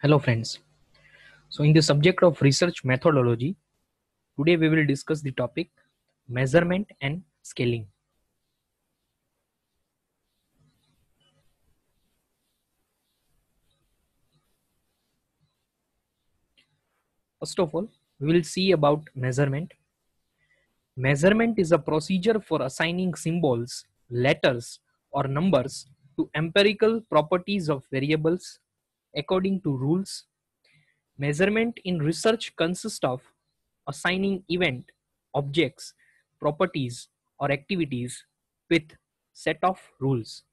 Hello friends. So in the subject of research methodology, today we will discuss the topic measurement and scaling. First of all, we will see about measurement. Measurement is a procedure for assigning symbols, letters or numbers to empirical properties of variables according to rules. Measurement in research consists of assigning event, objects, properties or activities with set of rules.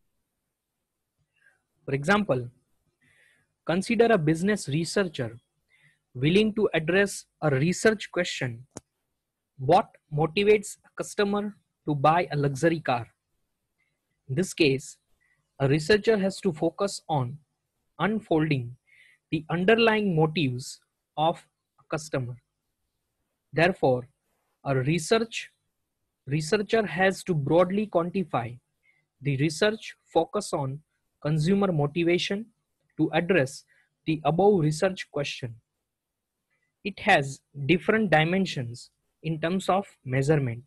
For example, consider a business researcher willing to address a research question. What motivates a customer to buy a luxury car? In this case, a researcher has to focus on unfolding the underlying motives of a customer. Therefore, a researcher has to broadly quantify the research focus on consumer motivation to address the above research question. It has different dimensions in terms of measurement.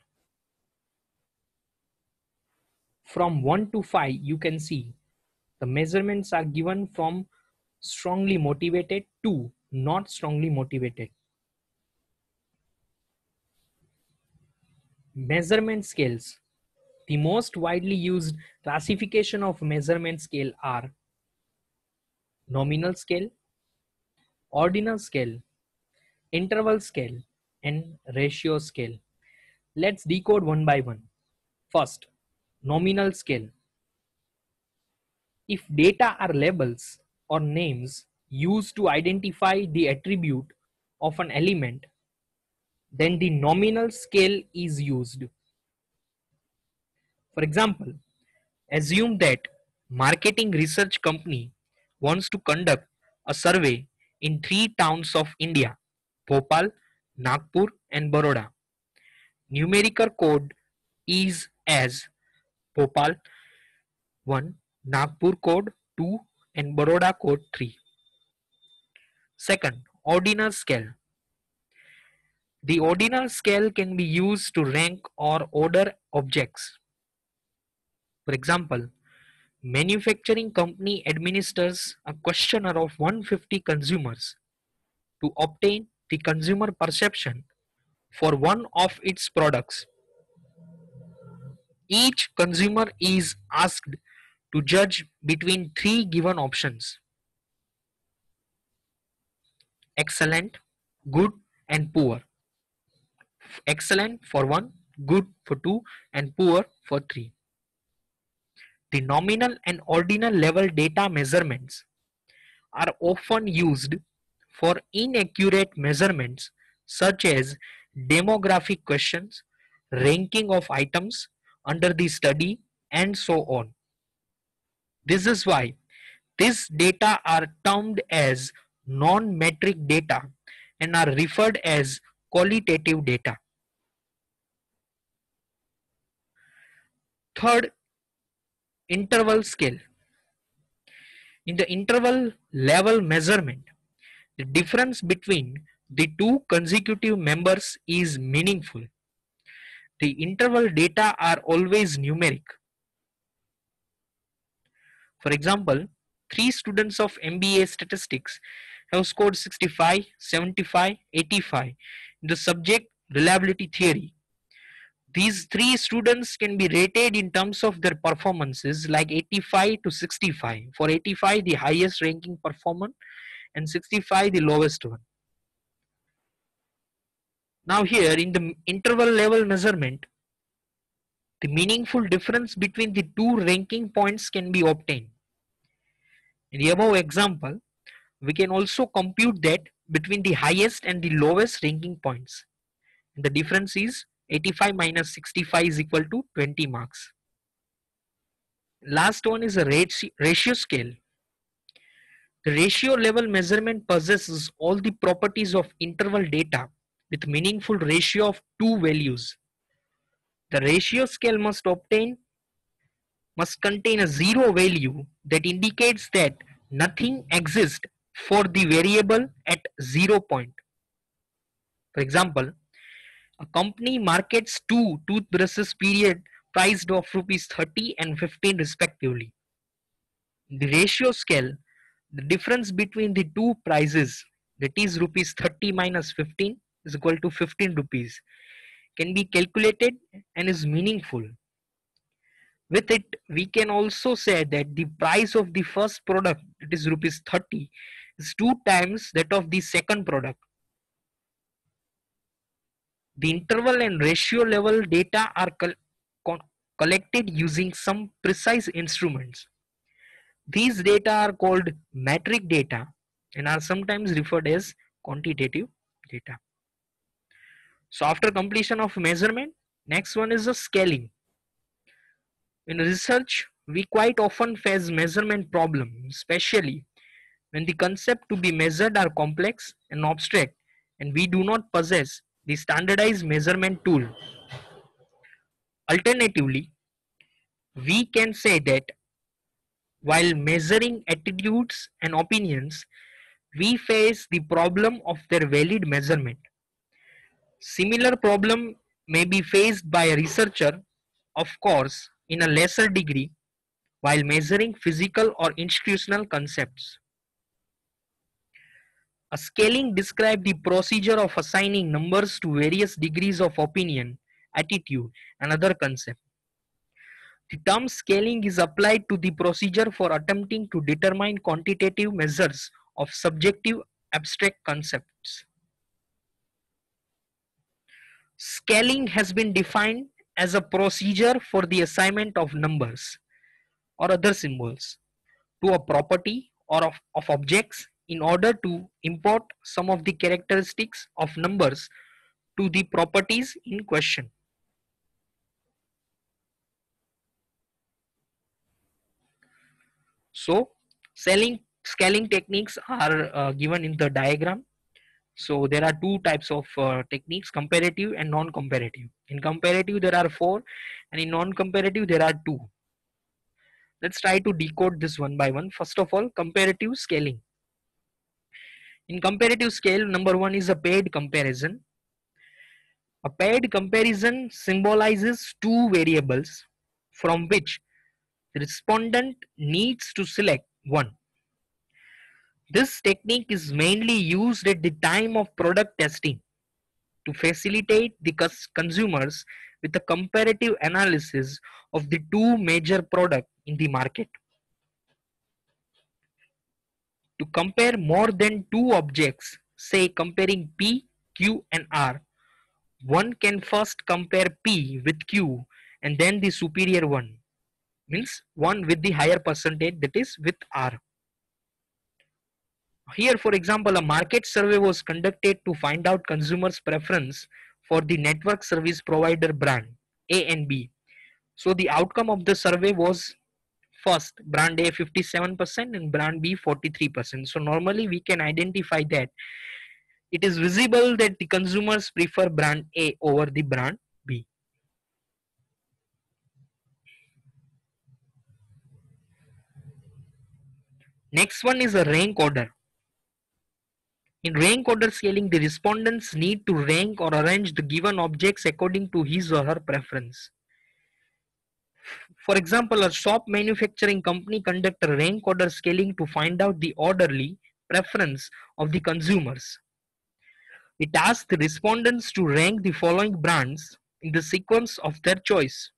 From 1 to 5, you can see the measurements are given from strongly motivated to not strongly motivated. Measurement scales. The most widely used classification of measurement scale are nominal scale, ordinal scale, interval scale, and ratio scale. Let's decode one by one. First, nominal scale. If data are labels or names used to identify the attribute of an element, then the nominal scale is used. For example, assume that marketing research company wants to conduct a survey in 3 towns of India: Bhopal, Nagpur and Baroda. Numerical code is as Bhopal 1, Nagpur code 2 and Baroda code 3. Second, ordinal scale. The ordinal scale can be used to rank or order objects. For example, manufacturing company administers a questionnaire of 150 consumers to obtain the consumer perception for one of its products. Each consumer is asked to judge between 3 given options: excellent, good and poor. Excellent for 1, good for 2 and poor for 3. The nominal and ordinal level data measurements are often used for inaccurate measurements such as demographic questions, ranking of items under the study, and so on. This is why these data are termed as non-metric data and are referred as qualitative data. Third, interval scale. In the interval level measurement, the difference between the two consecutive members is meaningful. The interval data are always numeric. For example, 3 students of MBA statistics have scored 65, 75, 85 in the subject reliability theory. These 3 students can be rated in terms of their performances like 85 to 65. For 85, the highest ranking performer, and 65, the lowest one. Now here in the interval level measurement, the meaningful difference between the two ranking points can be obtained. In the above example, we can also compute that between the highest and the lowest ranking points. And the difference is 85 minus 65 is equal to 20 marks. Last one is a ratio scale. The ratio level measurement possesses all the properties of interval data with meaningful ratio of 2 values. The ratio scale must contain a 0 value that indicates that nothing exists for the variable at 0 point. For example, a company markets two toothbrushes period priced of rupees 30 and 15 respectively. The ratio scale, the difference between the two prices, that is rupees 30 minus 15 is equal to 15 rupees, can be calculated and is meaningful. With it, we can also say that the price of the first product, that is rupees 30, is two times that of the second product. The interval and ratio level data are collected using some precise instruments. These data are called metric data and are sometimes referred as quantitative data. So after completion of measurement, next one is the scaling. In research, we quite often face measurement problems, especially when the concepts to be measured are complex and abstract and we do not possess the standardized measurement tool. Alternatively, we can say that while measuring attitudes and opinions, we face the problem of their valid measurement. Similar problem may be faced by a researcher, of course, in a lesser degree, while measuring physical or institutional concepts. A scaling describes the procedure of assigning numbers to various degrees of opinion, attitude, and other concepts. The term scaling is applied to the procedure for attempting to determine quantitative measures of subjective abstract concepts. Scaling has been defined as a procedure for the assignment of numbers or other symbols to a property or of objects in order to import some of the characteristics of numbers to the properties in question. So, scaling techniques are given in the diagram. So there are two types of techniques, comparative and non-comparative. In comparative there are four and in non-comparative there are two. Let's try to decode this one by one. First of all, comparative scaling. In comparative scale, number one is a paired comparison. A paired comparison symbolizes two variables from which the respondent needs to select one. This technique is mainly used at the time of product testing to facilitate the consumers with a comparative analysis of the two major products in the market. To compare more than two objects, say comparing P, Q and R, one can first compare P with Q and then the superior one, means one with the higher percentage, that is with R. Here, for example, a market survey was conducted to find out consumers' preference for the network service provider brand A and B. So the outcome of the survey was first brand A 57% and brand B 43%. So normally we can identify that it is visible that the consumers prefer brand A over the brand B. Next one is a rank order. In rank order scaling, the respondents need to rank or arrange the given objects according to his or her preference. For example, a shop manufacturing company conduct a rank order scaling to find out the orderly preference of the consumers. It asks the respondents to rank the following brands in the sequence of their choice.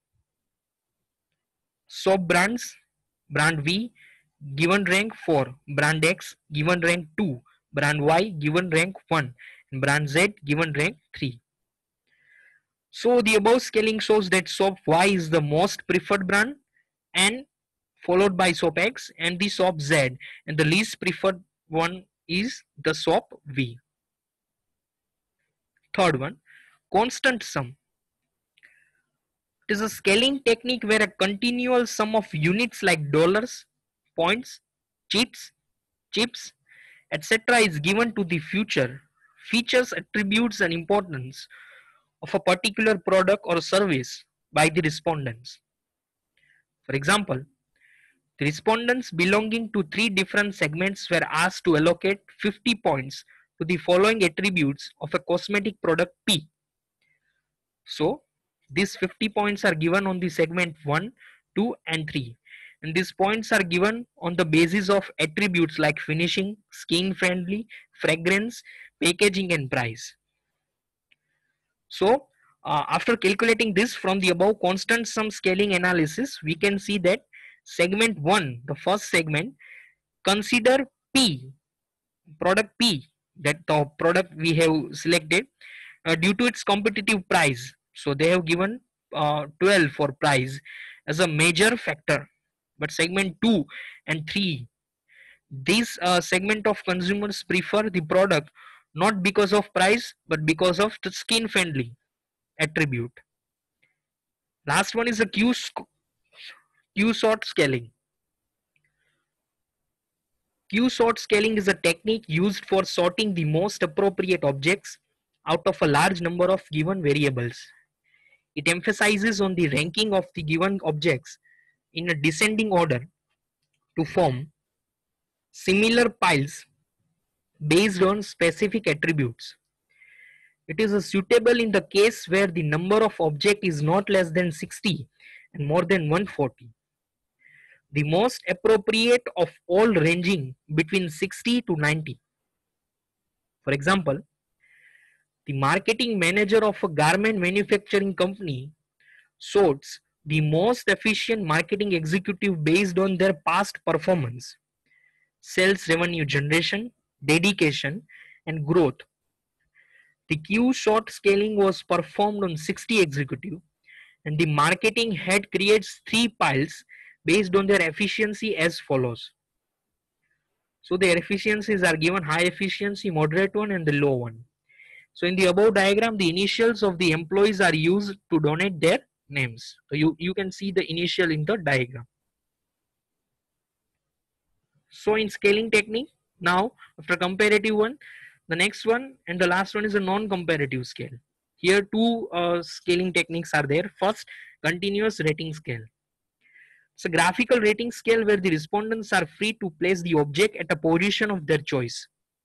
Soap brands, brand V given rank 4, brand X given rank 2, brand Y given rank 1, and brand Z given rank 3. So the above scaling shows that soap Y is the most preferred brand and followed by soap X and the soap Z, and the least preferred one is the soap V. Third one, constant sum. It is a scaling technique where a continual sum of units like dollars, points, chips, etc. is given to the future features, attributes and importance of a particular product or service by the respondents. For example, The respondents belonging to three different segments were asked to allocate 50 points to the following attributes of a cosmetic product P. So these 50 points are given on the segment 1, 2 and 3, and these points are given on the basis of attributes like finishing, skin friendly, fragrance, packaging and price. So after calculating this from the above constant sum scaling analysis, we can see that segment 1, the first segment, consider P, product P, that the product we have selected, due to its competitive price. So they have given 12 for price as a major factor. But segment 2 and 3, this segment of consumers prefer the product not because of price but because of the skin friendly attribute. Last one is a Q sort scaling. Q sort scaling is a technique used for sorting the most appropriate objects out of a large number of given variables. It emphasizes on the ranking of the given objects in a descending order to form similar piles based on specific attributes. It is suitable in the case where the number of objects is not less than 60 and more than 140. The most appropriate of all ranging between 60 to 90. For example, the marketing manager of a garment manufacturing company sorts the most efficient marketing executive based on their past performance, sales revenue generation, dedication, and growth. The Q sort scaling was performed on 60 executive, and the marketing head creates three piles based on their efficiency as follows. So their efficiencies are given: high efficiency, moderate one, and the low one. So in the above diagram, the initials of the employees are used to donate their names. So you can see the initial in the diagram. So in scaling technique, now after comparative one, the next one and the last one is a non-comparative scale. Here two scaling techniques are there. First, continuous rating scale. It's a graphical rating scale where the respondents are free to place the object at a position of their choice.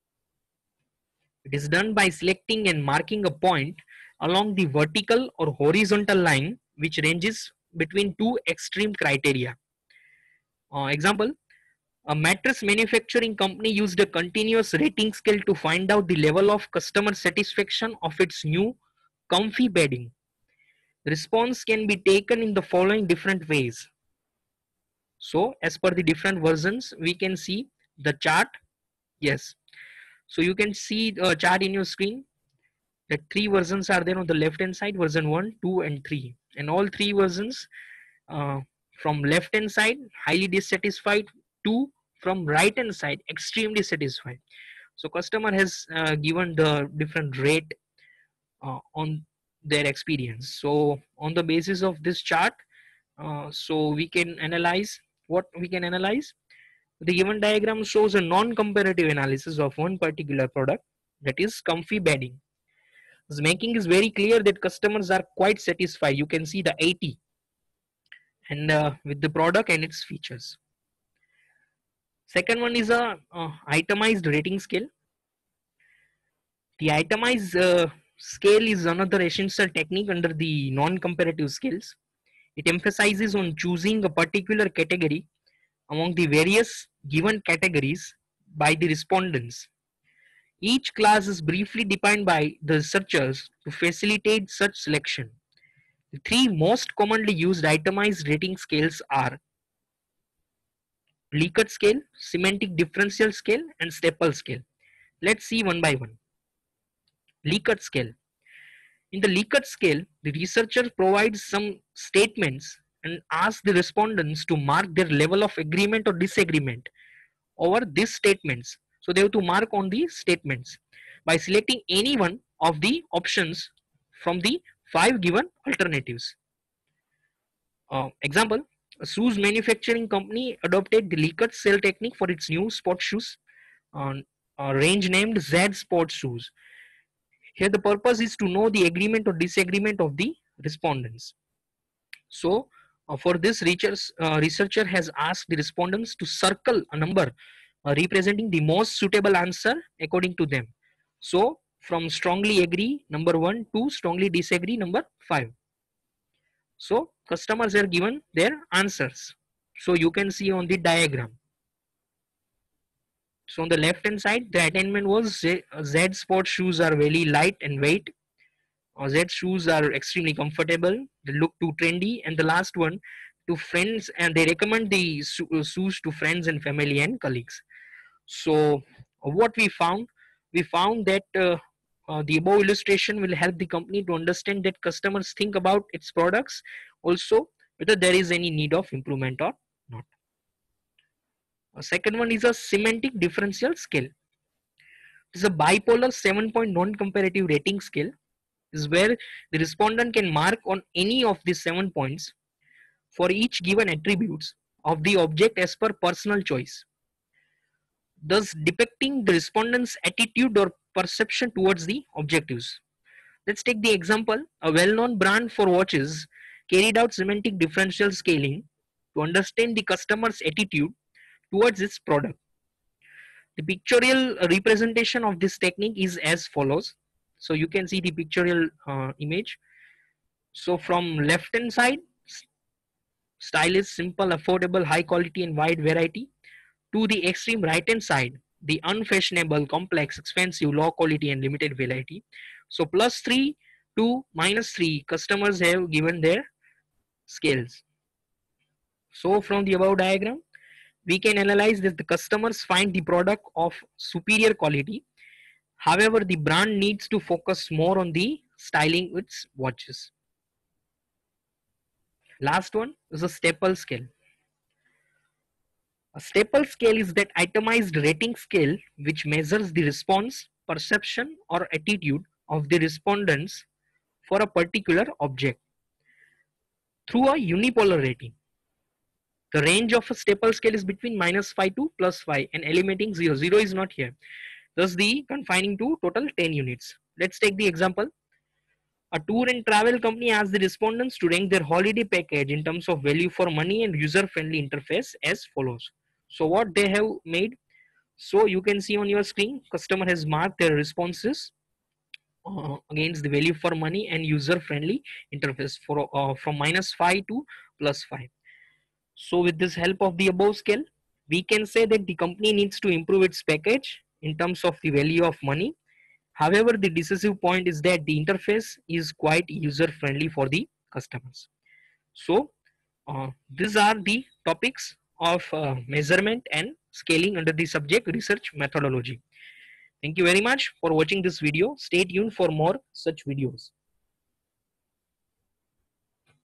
It is done by selecting and marking a point along the vertical or horizontal line which ranges between two extreme criteria. Example, a mattress manufacturing company used a continuous rating scale to find out the level of customer satisfaction of its new comfy bedding. Response can be taken in the following different ways. So as per the different versions, we can see the chart. Yes. So you can see the chart in your screen. The three versions are there on the left hand side: version 1, 2 and 3. And all three versions, uh, from left hand side highly dissatisfied to from right hand side extremely satisfied. So customer has given the different rate on their experience. So on the basis of this chart, so we can analyze what we can analyze. The given diagram shows a non-comparative analysis of one particular product, that is comfy bedding. This making is very clear that customers are quite satisfied. You can see the 80 and with the product and its features. Second one is a itemized rating scale. The itemized scale is another essential technique under the non-comparative scales. It emphasizes on choosing a particular category among the various given categories by the respondents. Each class is briefly defined by the researchers to facilitate such selection. The three most commonly used itemized rating scales are Likert scale, semantic differential scale, and staple scale. Let's see one by one. Likert scale. In the Likert scale, the researcher provides some statements and asks the respondents to mark their level of agreement or disagreement over these statements. So they have to mark on the statements by selecting any one of the options from the five given alternatives. Example, a shoes manufacturing company adopted the Likert scale technique for its new sports shoes range named Z Sports Shoes. Here the purpose is to know the agreement or disagreement of the respondents. So For this, researcher has asked the respondents to circle a number representing the most suitable answer according to them. So, from strongly agree, number 1, to strongly disagree, number 5. So, customers are given their answers. So, you can see on the diagram. So, on the left hand side, the attainment was Z Sport shoes are very light and weight. Z shoes are extremely comfortable. They look too trendy. And the last one, to friends, and they recommend the shoes to friends and family and colleagues. So, what we found that the above illustration will help the company to understand that customers think about its products, also whether there is any need of improvement or not. A second one is a semantic differential scale. It is a bipolar 7-point non-comparative rating scale. Is where the respondent can mark on any of these 7 points for each given attributes of the object as per personal choice, thus depicting the respondent's attitude or perception towards the objectives. Let's take the example. A well-known brand for watches carried out semantic differential scaling to understand the customer's attitude towards its product. The pictorial representation of this technique is as follows. So you can see the pictorial image. So from left hand side, style is simple, affordable, high quality and wide variety. To the extreme right hand side, the unfashionable, complex, expensive, low quality and limited variety. So +3 to -3 customers have given their scales. So from the above diagram, we can analyze that the customers find the product of superior quality. However, the brand needs to focus more on the styling its watches. Last one is a staple scale. A staple scale is that itemized rating scale which measures the response, perception or attitude of the respondents for a particular object through a unipolar rating. The range of a staple scale is between -5 to +5 and eliminating 0. 0 is not here. Thus the confining to total 10 units. Let's take the example. A tour and travel company asks the respondents to rank their holiday package in terms of value for money and user-friendly interface as follows. So what they have made, so you can see on your screen, customer has marked their responses against the value for money and user-friendly interface for from -5 to +5. So with this help of the above scale, we can say that the company needs to improve its package in terms of the value of money. However, the decisive point is that the interface is quite user friendly for the customers. So these are the topics of measurement and scaling under the subject research methodology. Thank you very much for watching this video. Stay tuned for more such videos.